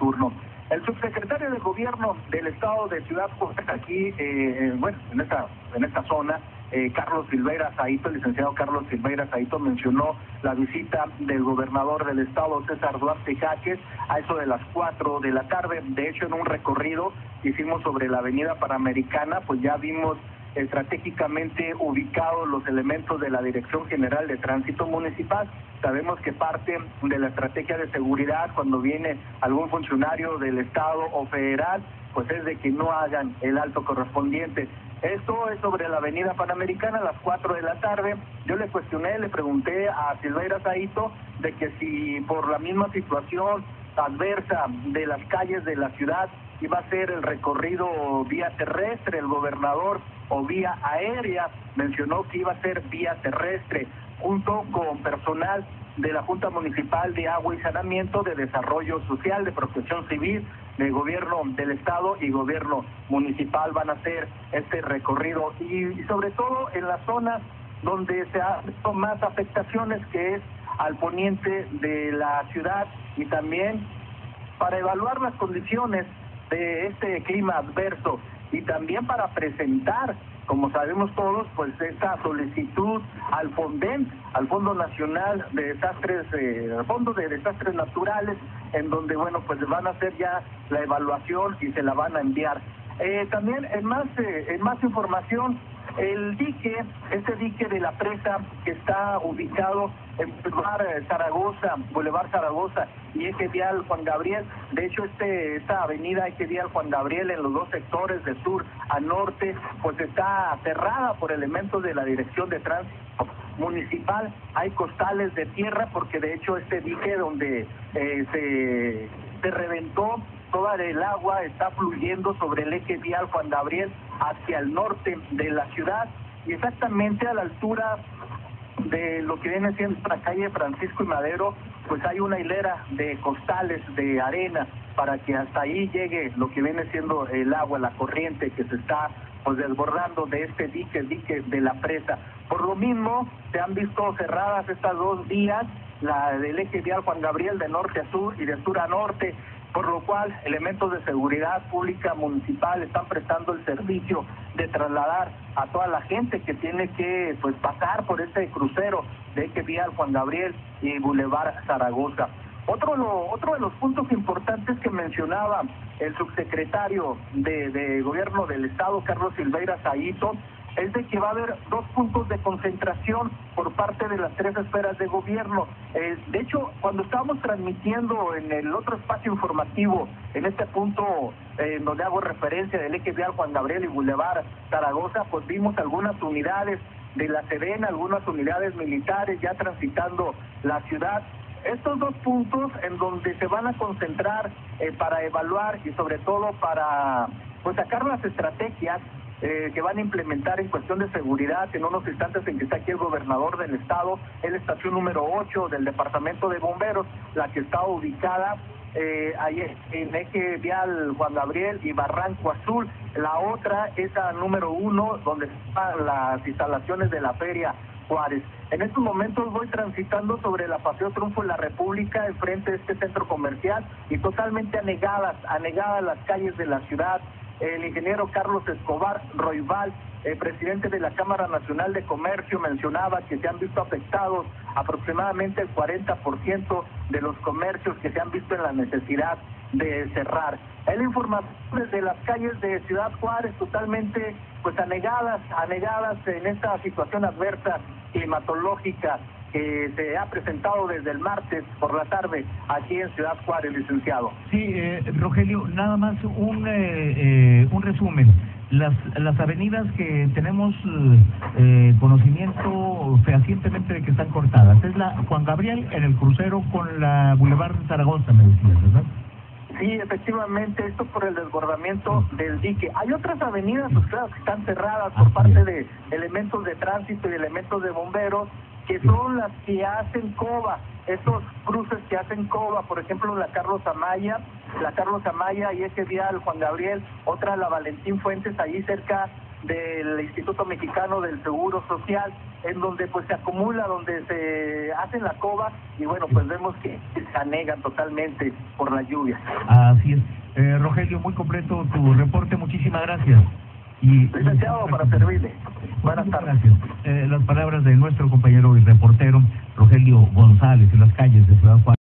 turno. El subsecretario de Gobierno del Estado de Ciudad Juárez, aquí, en esta zona, Carlos Silveira Saito, el licenciado Carlos Silveira Saito, mencionó la visita del gobernador del estado, César Duarte Jaques, a eso de las 4 de la tarde. De hecho, en un recorrido que hicimos sobre la avenida Panamericana, pues ya vimos estratégicamente ubicados los elementos de la Dirección General de Tránsito Municipal. Sabemos que parte de la estrategia de seguridad cuando viene algún funcionario del estado o federal, pues es de que no hagan el alto correspondiente. Esto es sobre la avenida Panamericana a las 4 de la tarde. Yo le pregunté a Silveira Saito de que si por la misma situación adversa de las calles de la ciudad iba a ser el recorrido vía terrestre, el gobernador, o vía aérea. Mencionó que iba a ser vía terrestre, junto con personal de la Junta Municipal de Agua y Saneamiento, de Desarrollo Social, de Protección Civil, de Gobierno del Estado y Gobierno Municipal van a hacer este recorrido, y sobre todo en las zonas donde se han visto más afectaciones, que es al poniente de la ciudad, y también para evaluar las condiciones de este clima adverso y también para presentar, como sabemos todos, pues esta solicitud al FONDEN, al Fondo Nacional de Desastres, Fondo de Desastres Naturales, en donde, bueno, pues van a hacer ya la evaluación y se la van a enviar. También en más información, el dique, este dique de la presa que está ubicado en Boulevard Zaragoza y Eje Vial Juan Gabriel. De hecho, esta avenida Eje Vial Juan Gabriel, en los dos sectores de sur a norte, pues está cerrada por elementos de la Dirección de Tránsito Municipal. Hay costales de tierra porque de hecho este dique donde se reventó toda el agua está fluyendo sobre el Eje Vial Juan Gabriel hacia el norte de la ciudad, y exactamente a la altura de lo que viene siendo la calle Francisco y Madero, pues hay una hilera de costales de arena para que hasta ahí llegue lo que viene siendo el agua, la corriente que se está pues desbordando de este dique de la presa. Por lo mismo, se han visto cerradas estas dos vías, la del Eje Vial Juan Gabriel de norte a sur y de sur a norte, por lo cual elementos de seguridad pública municipal están prestando el servicio de trasladar a toda la gente que tiene que pues pasar por este crucero de Eje Vial Juan Gabriel y Boulevard Zaragoza. Otro de los puntos importantes que mencionaba el subsecretario de Gobierno del Estado, Carlos Silveira Saito, es de que va a haber 2 puntos de concentración por parte de las 3 esferas de gobierno. De hecho, cuando estábamos transmitiendo en el otro espacio informativo, en este punto donde hago referencia del Eje Vial Juan Gabriel y Boulevard Zaragoza, pues vimos algunas unidades de la Sedena, algunas unidades militares ya transitando la ciudad. Estos 2 puntos en donde se van a concentrar para evaluar y sobre todo para pues sacar las estrategias que van a implementar en cuestión de seguridad. En unos instantes en que está aquí el gobernador del estado, es la estación número 8 del departamento de bomberos, la que está ubicada ahí en Eje Vial Juan Gabriel y Barranco Azul. La otra es la número 1, donde están las instalaciones de la Feria Juárez. En estos momentos voy transitando sobre la Paseo Triunfo de la República, enfrente de este centro comercial, y totalmente anegadas las calles de la ciudad. El ingeniero Carlos Escobar Roybal, presidente de la Cámara Nacional de Comercio, mencionaba que se han visto afectados aproximadamente el 40% de los comercios que se han visto en la necesidad de cerrar. Él informa desde las calles de Ciudad Juárez totalmente pues anegadas en esta situación adversa climatológica que se ha presentado desde el martes por la tarde aquí en Ciudad Juárez, licenciado. Sí, Rogelio, nada más un resumen. Las avenidas que tenemos conocimiento fehacientemente de que están cortadas, es la Juan Gabriel en el crucero con la Boulevard Zaragoza, me decías, ¿verdad? Sí, efectivamente, esto por el desbordamiento del dique. Hay otras avenidas, pues claro, que están cerradas por parte de elementos de tránsito y elementos de bomberos, que son las que hacen coba, esos cruces que hacen coba, por ejemplo, la Carlos Amaya y Eje Vial Juan Gabriel, otra la Valentín Fuentes, allí cerca del Instituto Mexicano del Seguro Social, en donde pues se acumula, donde se hacen la cova y bueno, pues vemos que se anegan totalmente por la lluvia. Así es. Rogelio, muy completo tu reporte, muchísimas gracias. Y licenciado, para servirle. Buenas tardes. Gracias. Las palabras de nuestro compañero y reportero Rogelio González en las calles de Ciudad Juárez.